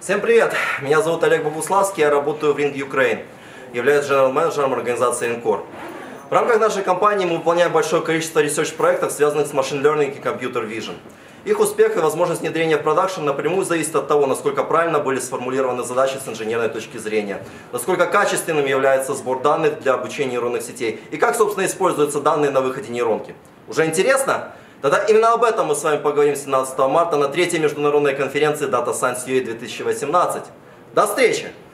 Всем привет! Меня зовут Олег Богуславский, я работаю в Ring Ukraine, являюсь general-менеджером организации Encore. В рамках нашей компании мы выполняем большое количество research-проектов, связанных с Machine Learning и Computer Vision. Их успех и возможность внедрения в продакшн напрямую зависит от того, насколько правильно были сформулированы задачи с инженерной точки зрения, насколько качественным является сбор данных для обучения нейронных сетей и как, собственно, используются данные на выходе нейронки. Уже интересно? Тогда именно об этом мы с вами поговорим 17 марта на 3-й международной конференции Data Science UA 2018. До встречи!